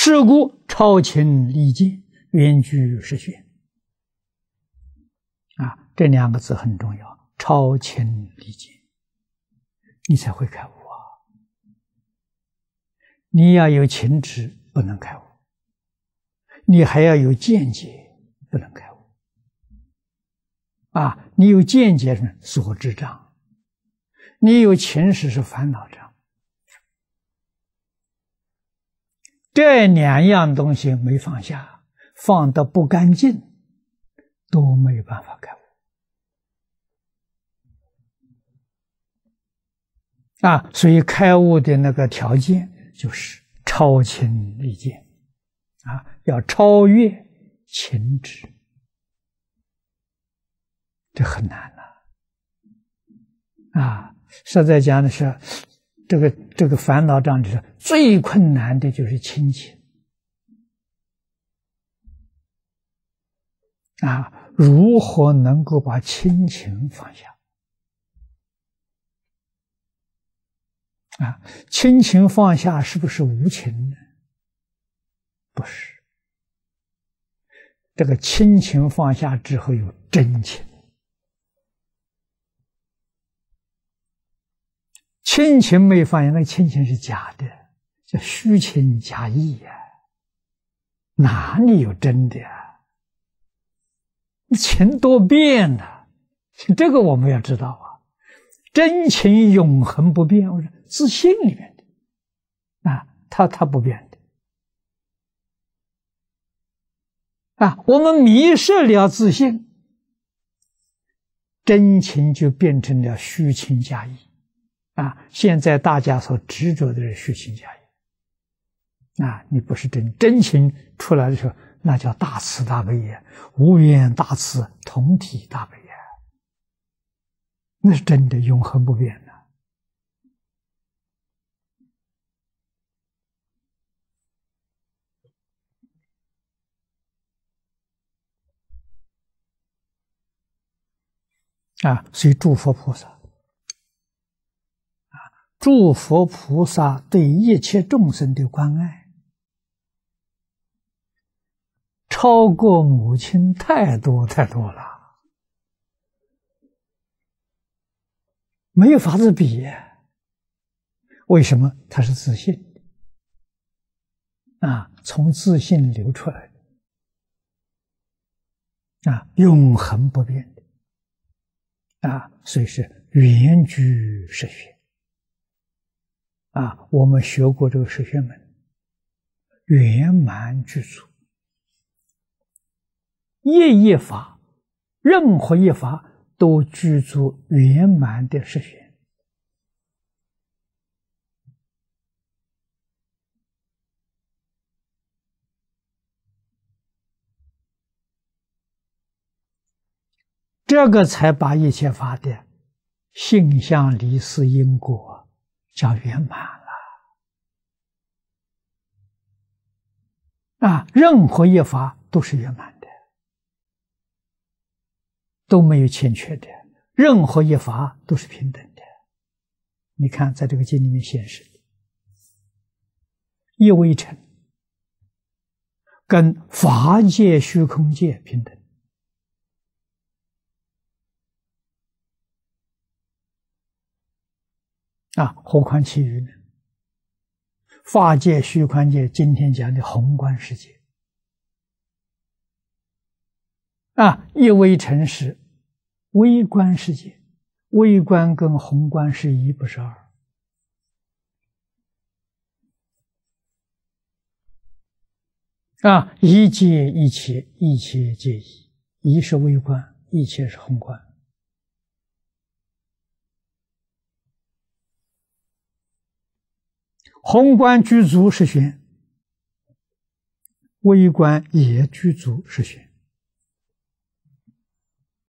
是故超情离见，远居实学。这两个字很重要，超情离见，你才会开悟啊！你要有情执，不能开悟；你还要有见解，不能开悟。你有见解是所知障，你有情识是烦恼障。这两样东西没放下，放得不干净，都没有办法开悟。所以开悟的那个条件就是超情离见，要超越情执，这很难实在讲的是，这个烦恼障是最困难的，就是亲情如何能够把亲情放下？亲情放下是不是无情呢？不是，这个亲情放下之后有真情。亲情没放下，那个亲情是假的，叫虚情假意哪里有真的情多变这个我们要知道真情永恒不变，自信里面的它不变的我们迷失了自信，真情就变成了虚情假意现在大家所执着的是虚情假意你不是真情出来的时候，那叫大慈大悲无缘大慈，同体大悲那是真的永恒不变所以诸佛菩萨对一切众生的关爱超过母亲太多太多了，没有法子比为什么？它是自信从自信流出来的永恒不变的所以是圆居实学我们学过这个实学门，圆满具足，一法，任何一法都具足圆满的实学这个才把一切法的性相离事因果叫圆满了任何一法都是圆满的，都没有欠缺的，任何一法都是平等的。你看在这个经里面显示一微尘跟法界虚空界平等何况其余呢？法界虚空界今天讲的宏观世界一微尘是微观世界，微观跟宏观是一，不是二一界一切，一切皆一，一是微观，一切是宏观宏观具足实玄，微观也具足实玄